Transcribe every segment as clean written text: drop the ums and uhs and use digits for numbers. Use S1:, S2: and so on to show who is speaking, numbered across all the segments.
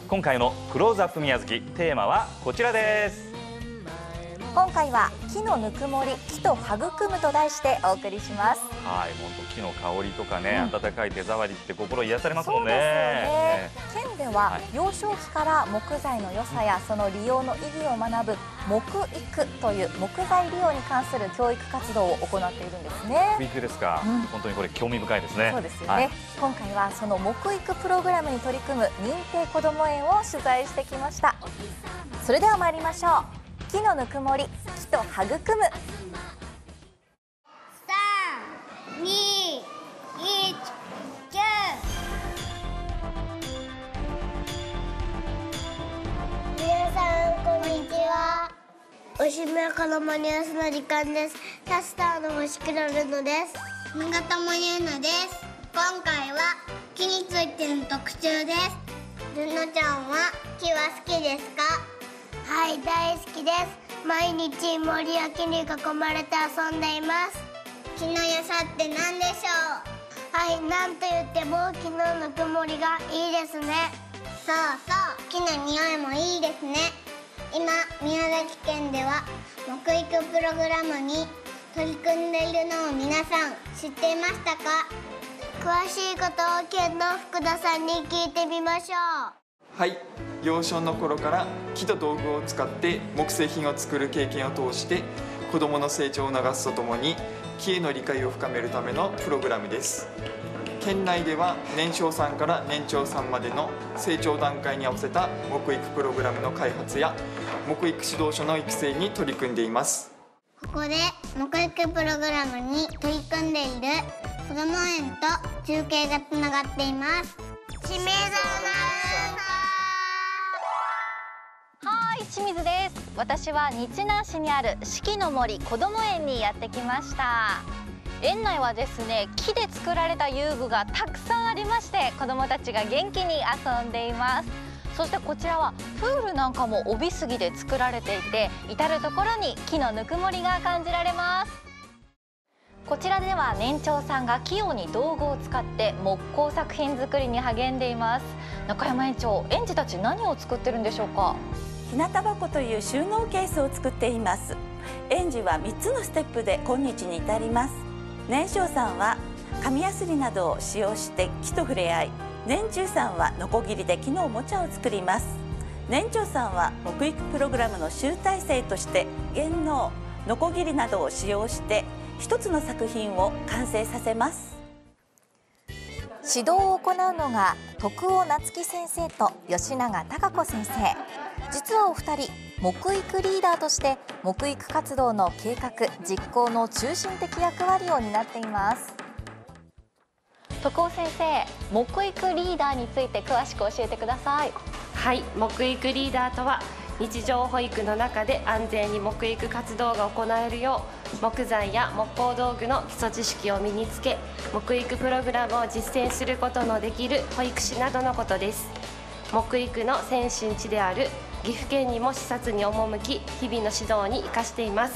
S1: 今回のクローズアップ宮崎、テーマはこちらです。
S2: 今回は木のぬくもり、木と育むと題してお送りします。
S1: はい、本当木の香りとかね、温かい手触りって心癒されますもん
S2: そうです
S1: ね。
S2: よね。県では幼少期から木材の良さやその利用の意義を学ぶ木育という木材利用に関する教育活動を行っているんですね。
S1: 木育ですか、本当にこれ興味深いですね。
S2: そうですよね、今回はその木育プログラムに取り組む認定こども園を取材してきました。それでは参りましょう。木のぬくもり、木と育む。
S3: 3、2、1、9。皆さんこんにちは。おしめこどもニュースの時間です。キャスターの星倉るのです。新潟もゆうのです。今回は木についての特集です。るのちゃんは木は好きですか？はい、大好きです。毎日森や木に囲まれて遊んでいます。木の良さって何でしょう？はい、なんと言っても木のぬくもりがいいですね。そうそう、木の匂いもいいですね。今、宮崎県では木育プログラムに取り組んでいるのを皆さん知っていましたか？詳しいことを県の福田さんに聞いてみましょう。
S4: はい、幼少の頃から木と道具を使って木製品を作る経験を通して子どもの成長を促すとともに木への理解を深めるためのプログラムです。県内では年少さんから年長さんまでの成長段階に合わせた木育プログラムの開発や木育指導者の育成に取り組んでいます。
S3: ここで木育プログラムに取り組んでいるこども園と中継がつながっています。清水アナウンサー。
S2: はい、清水です。私は日南市にある四季の森こども園にやってきました。園内はですね、木で作られた遊具がたくさんありまして、子どもたちが元気に遊んでいます。そしてこちらはプールなんかも帯杉で作られていて、至る所に木のぬくもりが感じられます。こちらでは年長さんが器用に道具を使って木工作品作りに励んでいます。中山園長、園児たち何を作ってるんでしょうか？
S5: 日向箱という収納ケースを作っています。園児は3つのステップで今日に至ります。年少さんは紙やすりなどを使用して木と触れ合い、年中さんはノコギリで木のおもちゃを作ります。年長さんは木育プログラムの集大成として原能、ノコギリなどを使用して一つの作品を完成させます。
S2: 指導を行うのが徳尾夏樹先生と吉永貴子先生。実はお二人、木育リーダーとして木育活動の計画・実行の中心的役割を担っています。徳尾先生、木育リーダーについて詳しく教えてください。
S6: はい、木育リーダーとは日常保育の中で安全に木育活動が行えるよう、木材や木工道具の基礎知識を身につけ、木育プログラムを実践することのできる保育士などのことです。木育の先進地である岐阜県にも視察に赴き、日々の指導に生かしています。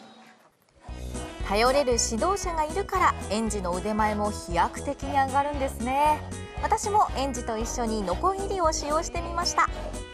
S2: 頼れる指導者がいるから園児の腕前も飛躍的に上がるんですね。私も園児と一緒にノコギリを使用してみました。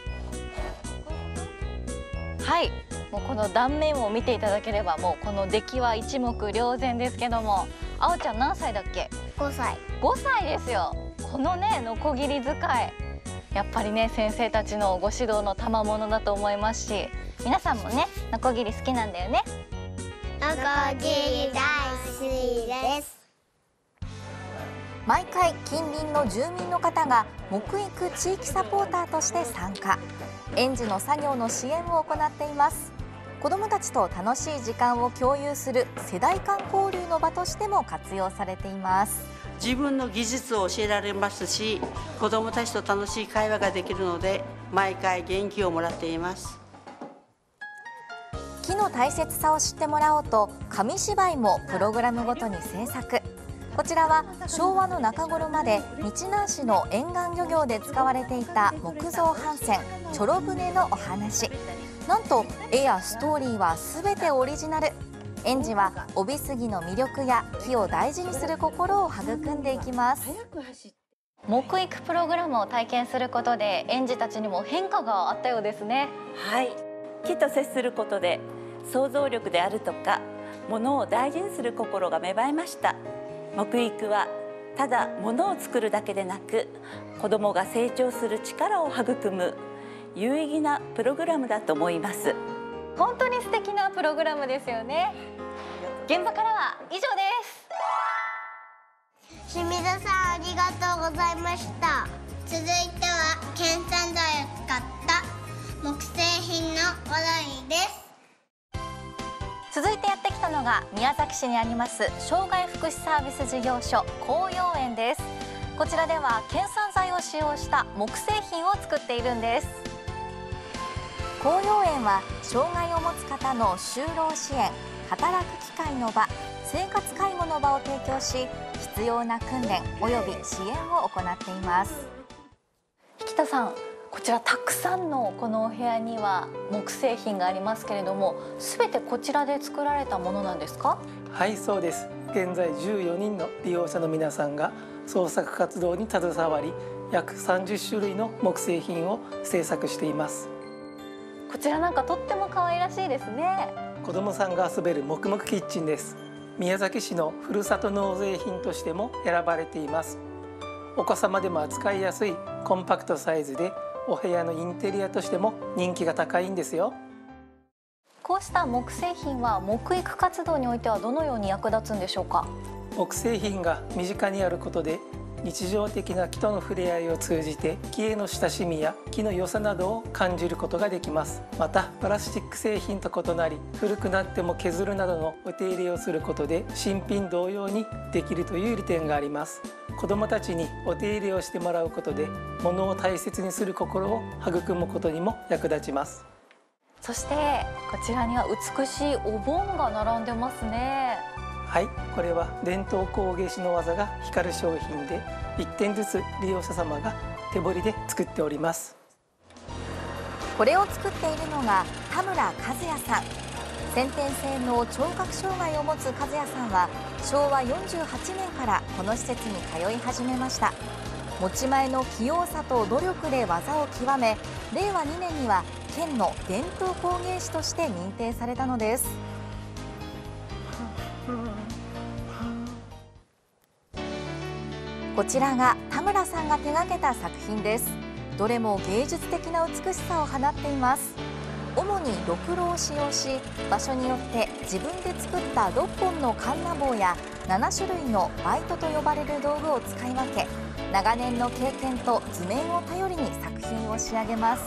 S2: はい、もうこの断面を見ていただければ、もうこの出来は一目瞭然ですけども、あおちゃん何歳だっけ
S3: 5歳。
S2: 5歳ですよ。このね、ノコギリ使い、やっぱりね、先生たちのご指導の賜物だと思いますし、皆さんもね、ノコギリ好きなんだよね。
S3: ノコギリ大好きです。
S2: 毎回近隣の住民の方が木育地域サポーターとして参加。園児の作業の支援を行っています。子どもたちと楽しい時間を共有する世代間交流の場としても活用されています。
S7: 自分の技術を教えられますし、子どもたちと楽しい会話ができるので、毎回元気をもらっています。
S2: 木の大切さを知ってもらおうと、紙芝居もプログラムごとに制作。こちらは昭和の中頃まで日南市の沿岸漁業で使われていた木造帆船チョロ船のお話。なんと絵やストーリーはすべてオリジナル。園児は帯杉の魅力や木を大事にする心を育んでいきます。 木育プログラムを体験することで園児たちにも変化があったようですね。
S5: はい、木と接することで想像力であるとか物を大事にする心が芽生えました。木育はただ物を作るだけでなく、子どもが成長する力を育む有意義なプログラムだと思います。
S2: 本当に素敵なプログラムですよね。現場からは以上です。
S3: 清水さん、ありがとうございました。続いては県産材を使った木製品の話題です。
S2: 続いてやってきたのが宮崎市にあります障害福祉サービス事業所紅葉園です。こちらでは県産材を使用した木製品を作っているんです。紅葉園は障害を持つ方の就労支援、働く機会の場、生活介護の場を提供し、必要な訓練および支援を行っています。引田さん、こちらたくさんのこのお部屋には木製品がありますけれども、すべてこちらで作られたものなんですか？
S8: はい、そうです。現在14人の利用者の皆さんが創作活動に携わり、約30種類の木製品を制作しています。
S2: こちらなんかとっても可愛らしいですね。
S8: 子どもさんが遊べる黙々キッチンです。宮崎市のふるさと納税品としても選ばれています。お子様でも扱いやすいコンパクトサイズで、お部屋のインテリアとしても人気が高いんですよ。
S2: こうした木製品は木育活動においてはどのように役立つんでしょうか？
S8: 木製品が身近にあることで、日常的な木との触れ合いを通じて木への親しみや木の良さなどを感じることができます。またプラスチック製品と異なり、古くなっても削るなどのお手入れをすることで新品同様にできるという利点があります。子どもたちにお手入れをしてもらうことで、物を大切にする心を育むことにも役立ちます。
S2: そしてこちらには美しいお盆が並んでますね。
S8: はい、これは伝統工芸士の技が光る商品で、1点ずつ利用者様が手彫りで作っております。
S2: これを作っているのが田村和也さん。先天性の聴覚障害を持つ和也さんは昭和48年からこの施設に通い始めました。持ち前の器用さと努力で技を極め、令和2年には県の伝統工芸士として認定されたのです。こちらが田村さんが手掛けた作品です。どれも芸術的な美しさを放っています。主にろくろを使用し、場所によって自分で作った6本のカンナ棒や7種類のバイトと呼ばれる道具を使い分け、長年の経験と図面を頼りに作品を仕上げます。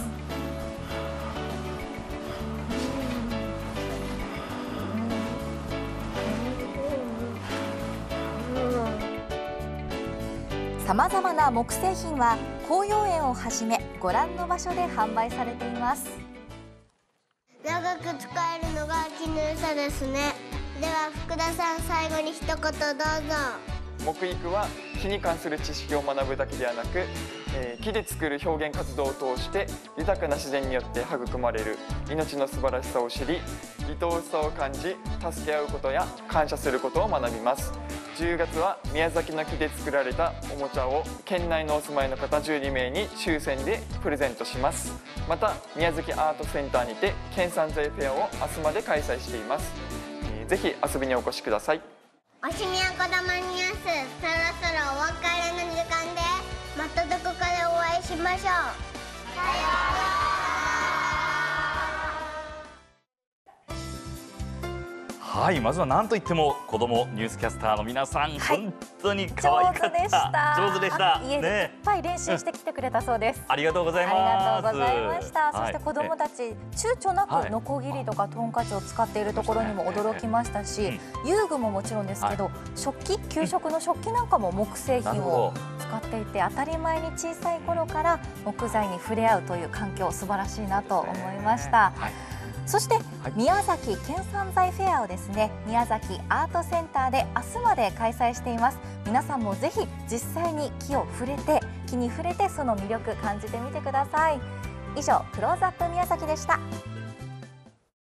S2: さまざまな木製品は紅葉園をはじめご覧の場所で販売されています。
S3: 長く使えるのが木の良さですね。では福田さん、最後に一言どうぞ。
S4: 木育は木に関する知識を学ぶだけではなく、木で作る表現活動を通して豊かな自然によって育まれる命の素晴らしさを知り、愛おしさを感じ、助け合うことや感謝することを学びます。10月は宮崎の木で作られたおもちゃを県内のお住まいの方12名に抽選でプレゼントします。また宮崎アートセンターにて県産材フェアを明日まで開催しています。ぜひ遊びにお越しください。
S3: おしみやこどもニュース、そろそろお別れの時間です。またどこかでお会いしましょう。さようなら。
S1: はい、まずは何といっても子どもニュースキャスターの皆さん、本当に可愛かった。上手でした。
S2: 家でいっぱい練習してきてくれたそうです。
S1: ありがとうございます。
S2: ありがとうございました。そして子どもたち躊躇なくノコギリとかトンカチを使っているところにも驚きましたし、遊具ももちろんですけど、食器、給食の食器なんかも木製品を使っていて、当たり前に小さい頃から木材に触れ合うという環境、素晴らしいなと思いました。そして宮崎県産材フェアをですね、宮崎アートセンターで明日まで開催しています。皆さんもぜひ実際に木に触れてその魅力感じてみてください。以上、クローズアップ宮崎でした。